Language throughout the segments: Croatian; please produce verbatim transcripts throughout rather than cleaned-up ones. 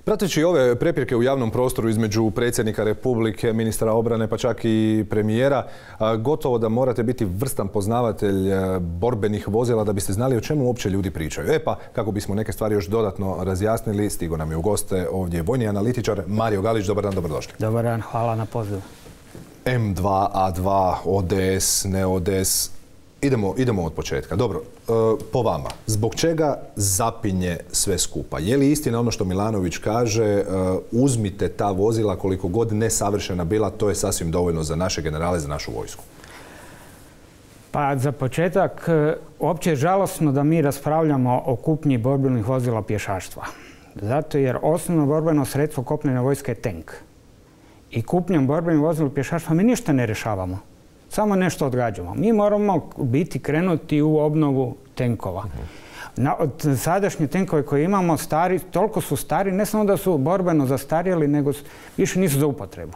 Prateći ove prepirke u javnom prostoru između predsjednika Republike, ministra obrane, pa čak i premijera, gotovo da morate biti vrstan poznavatelj borbenih vozila da biste znali o čemu uopće ljudi pričaju. E pa, kako bismo neke stvari još dodatno razjasnili, stigo nam je u goste ovdje vojni analitičar Mario Galić. Dobar dan, dobrodošli. Dobar dan, hvala na pozivu. M dva, A dva, O D S, ne O D S. Idemo, idemo od početka. Dobro, e, po vama, zbog čega zapinje sve skupa? Je li istina ono što Milanović kaže, e, uzmite ta vozila koliko god nesavršena bila, to je sasvim dovoljno za naše generale, za našu vojsku? Pa za početak, uopće je žalosno da mi raspravljamo o kupnji borbenih vozila pješaštva. Zato jer osnovno borbeno sredstvo kopnene vojske je tank. I kupnjom borbenih vozila pješaštva mi ništa ne rješavamo. Samo nešto odgađamo. Mi moramo biti krenuti u obnovu tenkova. Na, od sadašnje tenkove koje imamo, stari, toliko su stari, ne samo da su borbeno zastarjeli, nego više nisu za upotrebu.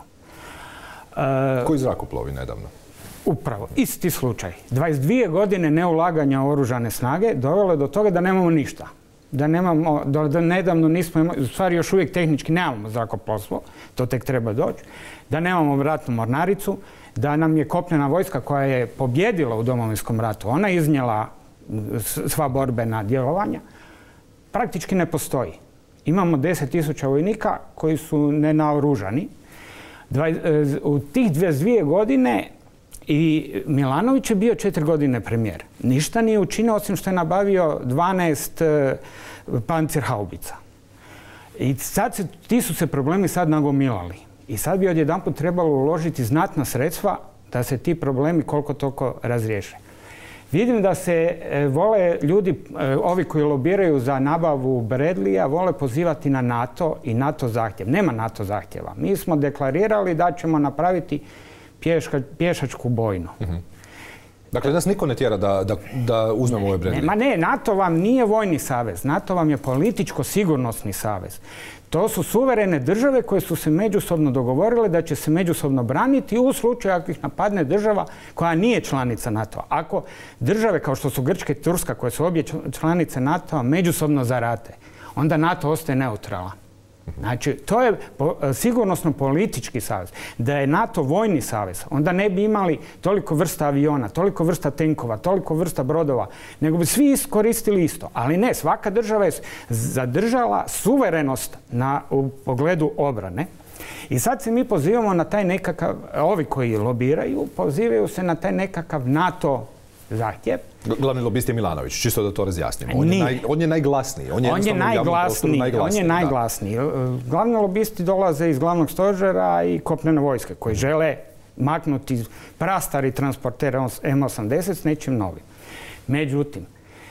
E, Koji zrakoplovi nedavno? Upravo, isti slučaj. dvadeset dvije godine neulaganja u oružane snage dovelo je do toga da nemamo ništa. Da nemamo, do, do nedavno nismo imali, u stvari još uvijek tehnički nemamo zrakoplovstvo, to tek treba doći, da nemamo ratnu mornaricu, da nam je kopnena vojska koja je pobjedila u Domovinskom ratu, ona je iznijela sva borbena djelovanja, praktički ne postoji. Imamo deset tisuća vojnika koji su nenaoružani. U tih dvadeset dvije godine i Milanović je bio četiri godine premijer. Ništa nije učinio osim što je nabavio dvanaest pancirhaubica. I sad se, ti su se problemi sad nagomilali. I sad bi odjedanput trebalo uložiti znatna sredstva da se ti problemi koliko toliko razriješe. Vidim da se e, vole ljudi, e, ovi koji lobiraju za nabavu Bradleya, vole pozivati na NATO i NATO zahtjev. Nema NATO zahtjeva. Mi smo deklarirali da ćemo napraviti pješka, pješačku bojnu. Mm-hmm. Dakle, nas niko ne tjera da, da, da uzmemo ove Bradley. Ne, ma ne, NATO vam nije vojni savez. NATO vam je političko-sigurnosni savez. To su suverene države koje su se međusobno dogovorile da će se međusobno braniti u slučaju ako ih napadne država koja nije članica NATO-a. Ako države kao što su Grčka i Turska, koje su obje članice NATO-a, međusobno zarate, onda NATO ostaje neutralan. Znači, to je sigurnosno politički savez. Da je NATO vojni savez, onda ne bi imali toliko vrsta aviona, toliko vrsta tenkova, toliko vrsta brodova, nego bi svi koristili isto. Ali ne, svaka država je zadržala suverenost na, u pogledu obrane. I sad se mi pozivamo na taj nekakav, ovi koji lobiraju, pozivaju se na taj nekakav NATO zahtjev. Glavni lobist je Milanović, čisto da to razjasnimo. On je, naj, on je najglasniji. On je, on je najglasniji. najglasniji. On je najglasniji. Glavni lobisti dolaze iz glavnog stožera i kopnene vojske koji žele maknuti prastari transporter M osamdeset s nečim novim. Međutim,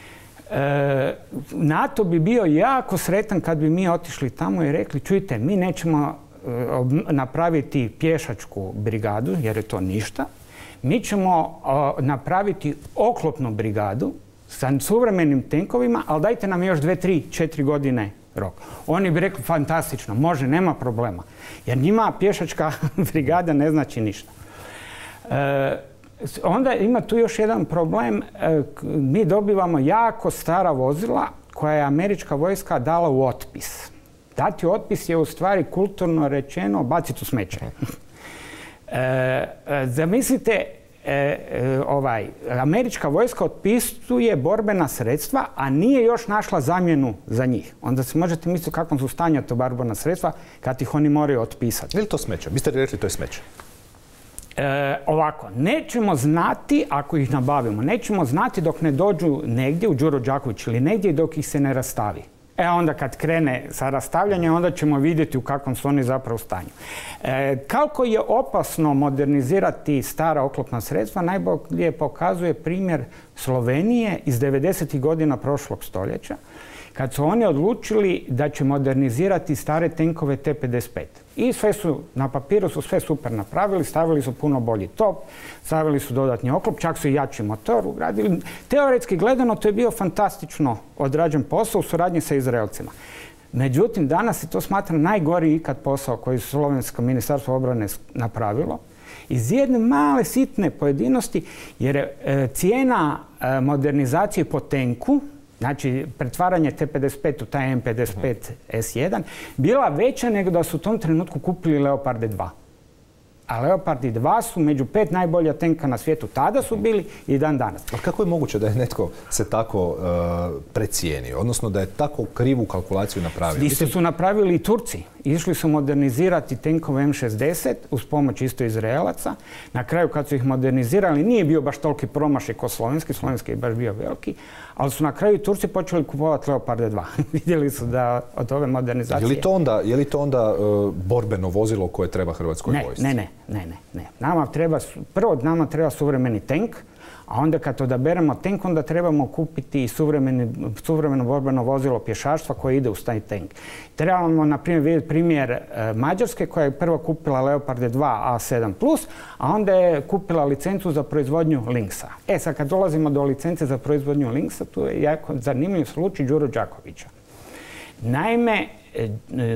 e, NATO bi bio jako sretan kad bi mi otišli tamo i rekli, čujte, mi nećemo e, napraviti pješačku brigadu, jer je to ništa. Mi ćemo o, napraviti oklopnu brigadu sa suvremenim tenkovima, ali dajte nam još dve, tri, četiri godine rok. Oni bi rekli fantastično, može, nema problema. Jer njima pješačka brigada ne znači ništa. E, onda ima tu još jedan problem. E, mi dobivamo jako stara vozila koja je američka vojska dala u otpis. Dati otpis je u stvari kulturno rečeno baciti u smeće. E, zamislite, e, e, ovaj, američka vojska otpisuje borbena sredstva, a nije još našla zamjenu za njih. Onda se možete misliti u kakvom su stanju to borbena sredstva kad ih oni moraju otpisati. Je li to smeće? Biste li rekli to je smeće? E, ovako, nećemo znati ako ih nabavimo. Nećemo znati dok ne dođu negdje u Đuro Đaković ili negdje dok ih se ne rastavi. E onda kad krene sa rastavljanjem, onda ćemo vidjeti u kakvom su oni zapravo stanju. E, kako je opasno modernizirati stara oklopna sredstva, najbolje pokazuje primjer Slovenije iz devedesetih godina prošlog stoljeća, kad su oni odlučili da će modernizirati stare tenkove T pedeset pet. I sve su, na papiru su sve super napravili, stavili su puno bolji top, stavili su dodatni oklop, čak su i jači motor ugradili. Teoretski gledano to je bio fantastično odrađen posao u suradnji sa Izraelcima. Međutim, danas se to smatra najgori ikad posao koji su Slovensko ministarstvo obrane napravilo. Iz jedne male sitne pojedinosti, jer je e, cijena e, modernizacije po tenku znači pretvaranje T pedeset pet u taj M pedeset pet S jedan, bila veća nego da su u tom trenutku kupili Leoparde dva. A Leopardi dva su među pet najbolja tenka na svijetu. Tada su bili i dan danas. Ali kako je moguće da je netko se tako uh, precijenio? Odnosno da je tako krivu kalkulaciju napravio? Isto su napravili i Turci. Išli su modernizirati tenkove M šezdeset uz pomoć isto Izraelaca. Na kraju kad su ih modernizirali nije bio baš toliki promašaj kao slovenski. Slovenski je baš bio veliki. Ali su na kraju Turci počeli kupovati Leoparde dva. Vidjeli su da od ove modernizacije... Je li to onda, je li to onda uh, borbeno vozilo koje treba Hrvatskoj vojsci? Ne, ne, ne, ne, ne. Nama treba, prvo nama treba suvremeni tank, a onda kad odaberemo tank, onda trebamo kupiti suvremeno borbeno vozilo pješaštva koje ide uz taj tank. Trebamo, na primjer, vidjeti primjer e, Mađarske koja je prvo kupila Leoparde dva A sedam plus, a onda je kupila licencu za proizvodnju Lynxa. E sad kad dolazimo do licence za proizvodnju Lynxa, tu je jako zanimljiv slučaj Đuro Đakovića. Naime, e,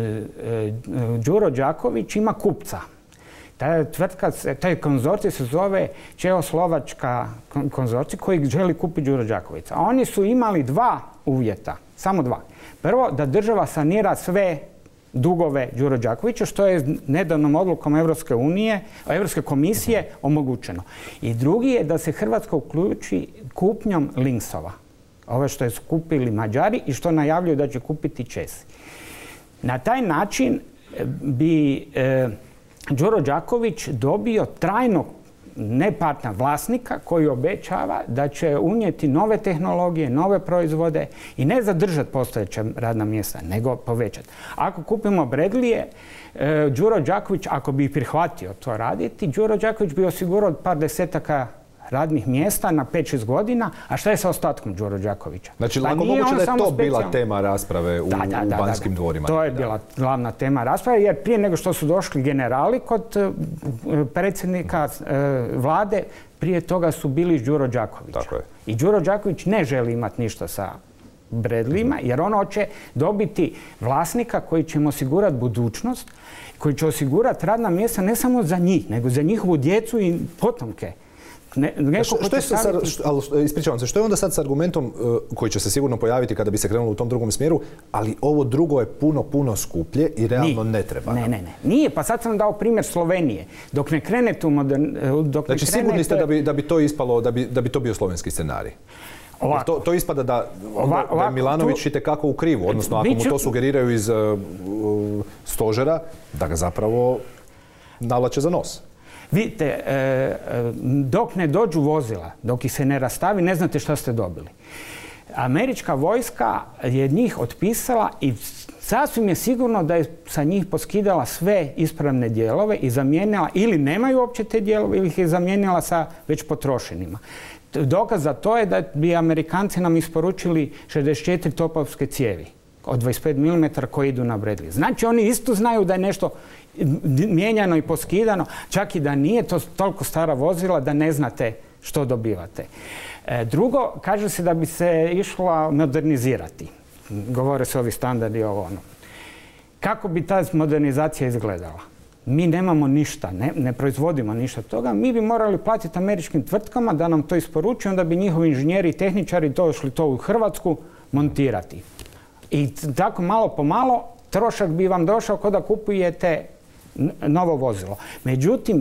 e, Đuro Đaković ima kupca. Ta tvrtka, taj konzorcij se zove Čehoslovačka konzorcij koji želi kupiti Đuro Đakovića. A oni su imali dva uvjeta, samo dva. Prvo, da država sanira sve dugove Đuro Đakovića, što je nedavnom odlukom Evropske unije, Evropske komisije omogućeno. I drugi je da se Hrvatska uključi kupnjom Lynxova. Ove što su kupili Mađari i što najavljuju da će kupiti Česi. Na taj način bi... E, Đuro Đaković dobio trajnog nepartner vlasnika koji obećava da će unijeti nove tehnologije, nove proizvode i ne zadržati postojeća radna mjesta, nego povećati. Ako kupimo Bradleyje, Đuro Đaković, ako bi prihvatio to raditi, Đuro Đaković bi osigurao par desetaka radnih mjesta na pet šest godina, a šta je sa ostatkom Đuro Đakovića? Znači, lako moguće da je to bila tema rasprave u, da, da, da, u Banskim da, dvorima. To je bila glavna tema rasprave, jer prije nego što su došli generali kod predsjednika vlade, prije toga su bili Đuro Đaković. I Đuro Đaković ne želi imati ništa sa Bradleyjima, jer on hoće dobiti vlasnika koji će mu osigurati budućnost, koji će osigurati radna mjesta ne samo za njih, nego za njihovu djecu i potomke. Ne, što, što je sad, što, ali, ispričavam se, što je onda sad s argumentom uh, koji će se sigurno pojaviti kada bi se krenulo u tom drugom smjeru, ali ovo drugo je puno, puno skuplje i realno Nije. ne treba. Ne, ne, ne. Nije, pa sad sam dao primjer Slovenije. Dok ne krenete u modern... Dok znači, ne krenete... sigurni ste da bi, da bi to ispalo, da bi, da bi to bio slovenski scenarij? To, to ispada da, onda, ovako, da je Milanović tu... itekako u krivu, odnosno ako mu to sugeriraju iz uh, uh, stožera, da ga zapravo navlače za nos. Vidite, dok ne dođu vozila, dok ih se ne rastavi, ne znate šta ste dobili. Američka vojska je njih otpisala i sasvim je sigurno da je sa njih poskidala sve ispravne dijelove i zamijenila, ili nemaju uopće te dijelove, ili ih je zamijenila sa već potrošenima. Dokaz za to je da bi Amerikanci nam isporučili šezdeset četiri topovske cijevi od dvadeset pet milimetara koji idu na Bradley. Znači oni isto znaju da je nešto mijenjano i poskidano, čak i da nije to toliko stara vozila da ne znate što dobivate. E, drugo, kaže se da bi se išla modernizirati. Govore se ovi standardi ovo ono. Kako bi ta modernizacija izgledala? Mi nemamo ništa, ne, ne proizvodimo ništa toga. Mi bi morali platiti američkim tvrtkama da nam to isporučuju, onda bi njihovi inženjeri i tehničari došli to u Hrvatsku montirati. I tako malo po malo trošak bi vam došao kao da kupujete novo vozilo. Međutim,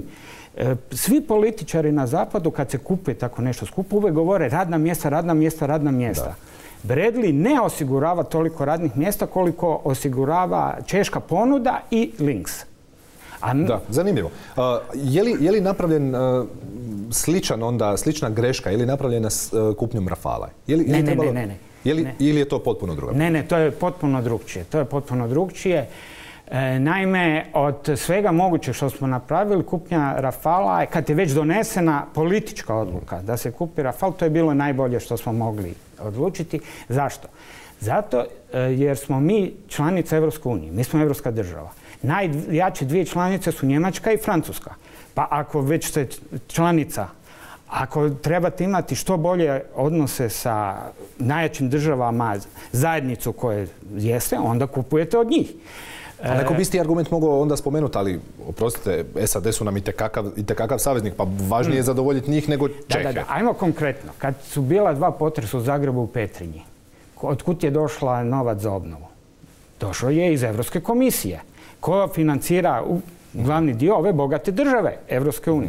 svi političari na zapadu kad se kupuje tako nešto skupo uvijek govore radna mjesta, radna mjesta, radna mjesta. Da. Bradley ne osigurava toliko radnih mjesta koliko osigurava češka ponuda i Lynx. A... Da, zanimljivo. Uh, je, li, je li napravljen uh, sličan onda, slična greška, je li napravljena s uh, kupnjom Rafala? Je li, je li ne, ne, trebalo... ne, ne, ne. Je li, ne. Ili je to potpuno drugačije? Ne, ne, to je potpuno drugčije. To je potpuno drugčije. E, naime, od svega moguće što smo napravili, kupnja Rafala, kad je već donesena politička odluka da se kupi Rafal, to je bilo najbolje što smo mogli odlučiti. Zašto? Zato e, jer smo mi članica Evropske unije, mi smo evropska država. Najjače dvije članice su Njemačka i Francuska. Pa ako već ste članica, ako trebate imati što bolje odnose sa najjačim državama, zajednicu koje jeste, onda kupujete od njih. Ali neko bi isti argument mogao onda spomenuti, ali oprostite, S A D su nam itekakav saveznik, pa važnije je zadovoljiti njih nego Čehe. Da, da, da. Ajmo konkretno. Kad su bila dva potresa u Zagrebu u Petrinji, Otkud je došla novac za obnovu? Došao je iz Evropske komisije, koja financira glavni dio ove bogate države, Evropske unije.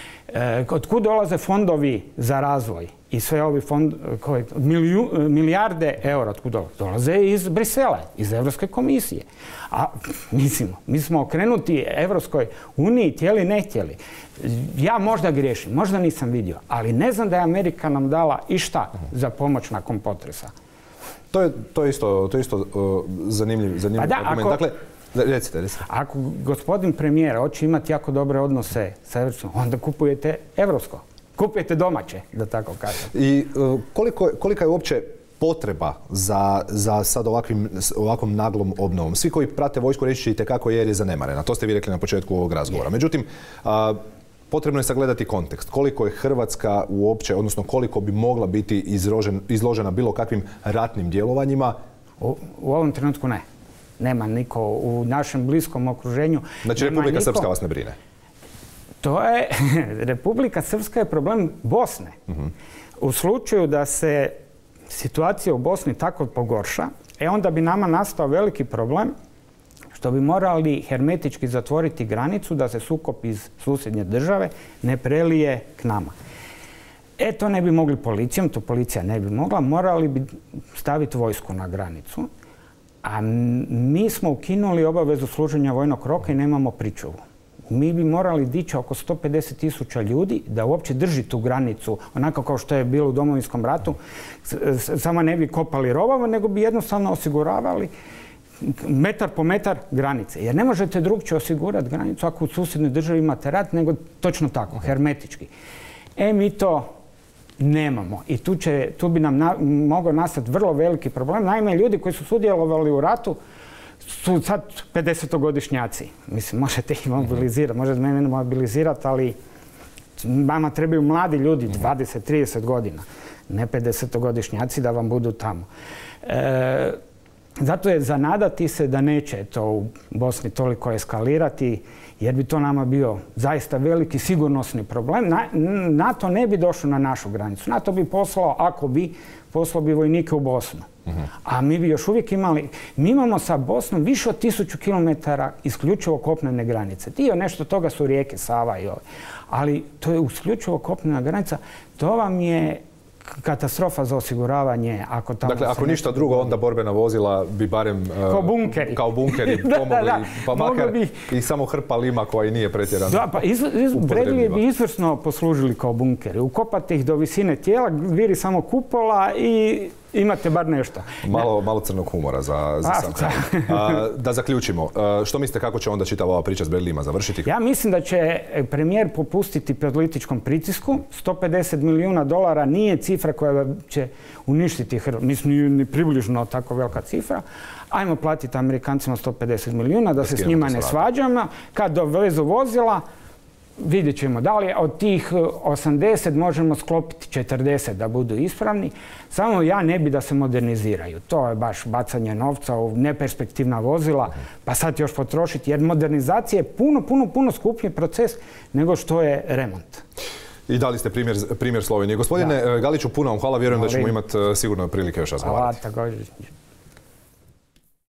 Otkud dolaze fondovi za razvoj i sve ovi fond, koje, miliju, milijarde eura otkud dolaze? Dolaze iz Brisela, iz Evropske komisije. A mislimo, mi smo okrenuti Evropskoj uniji, htjeli, ne htjeli. Ja možda griješim, možda nisam vidio, ali ne znam da je Amerika nam dala išta za pomoć nakon potresa. To je, to je isto, to je isto uh, zanimljiv, zanimljiv pa da, argument. Ako, dakle, recite, recite. Ako gospodin premijer hoće imati jako dobre odnose sa Evropskom, onda kupujete evropsko. Kupujete domaće, da tako kažem. I uh, koliko, kolika je uopće potreba za, za sad ovakvim, ovakvom naglom obnovom? Svi koji prate vojsku reći ćete kako je jer je zanemarena. To ste vi rekli na početku ovog razgovora. Međutim, uh, potrebno je sagledati kontekst. Koliko je Hrvatska uopće, odnosno koliko bi mogla biti izložen, izložena bilo kakvim ratnim djelovanjima? U, u ovom trenutku ne. Nema niko u našem bliskom okruženju. Znači Republika niko... Srpska vas ne brine? To je, Republika Srpska je problem Bosne. Uh-huh. U slučaju da se situacija u Bosni tako pogorša, e onda bi nama nastao veliki problem što bi morali hermetički zatvoriti granicu da se sukob iz susjednje države ne prelije k nama. E, to ne bi mogli policijom, to policija ne bi mogla, morali bi staviti vojsku na granicu, a mi smo ukinuli obavezu služenja vojnog roka i nemamo pričuvu. Mi bi morali dići oko sto pedeset tisuća ljudi da uopće drži tu granicu, onako kao što je bilo u Domovinskom ratu, samo ne bi kopali rovove, nego bi jednostavno osiguravali metar po metar granice. Jer ne možete drugčije osigurati granicu ako u susjednoj državi imate rat, nego točno tako, hermetički. E, mi to nemamo. I tu, će, tu bi nam na, mogao nastati vrlo veliki problem. Naime, ljudi koji su sudjelovali u ratu su sad pedesetogodišnjaci. Mislim, možete ih mobilizirati, možete mene mobilizirati, ali vama trebaju mladi ljudi, dvadeset trideset godina, ne pedesetogodišnjaci da vam budu tamo. E, zato je za nadati se da neće to u Bosni toliko eskalirati, jer bi to nama bio zaista veliki sigurnosni problem. Na, NATO ne bi došao na našu granicu. NATO bi poslao, ako bi, poslao bi vojnike u Bosnu. Uh-huh. A mi bi još uvijek imali, mi imamo sa Bosnom više od tisuću kilometara isključivo kopnene granice. Dio nešto toga su rijeke Sava i ove. Ali to je isključivo kopnena granica. To vam je katastrofa za osiguravanje. Ako tamo dakle, ako ništa drugo, onda borbena vozila bi barem uh, kao bunkeri, kao bunkeri pomogli, da, da, pa makar bi... i samo hrpa lima koja i nije pretjerana. Da, pa iz, iz, Bradley bi izvrsno poslužili kao bunkeri. Ukopate ih do visine tijela, viri samo kupola i imate bar nešto. Malo, malo crnog humora za, za sam kraj. Da zaključimo. Što mislite kako će onda čitava ova priča s Bradleyima završiti? Ja mislim da će premijer popustiti političkom pritisku. sto pedeset milijuna dolara nije cifra koja će uništiti Hrvatsku. Mislim, ni približno tako velika cifra. Ajmo platiti Amerikancima sto pedeset milijuna, da se s njima ne svađamo. Kad dovezu vozila, vidjet ćemo da li od tih osamdeset možemo sklopiti četrdeset da budu ispravni. Samo ja ne bi da se moderniziraju. To je baš bacanje novca u neperspektivna vozila, pa sad još potrošiti, jer modernizacija je puno, puno, puno skuplji proces nego što je remont. I dali ste primjer, primjer Slovenije. Gospodine da. Galiću, puno vam hvala. Vjerujem da ćemo imati sigurno prilike još razgovarati. Hvala, također.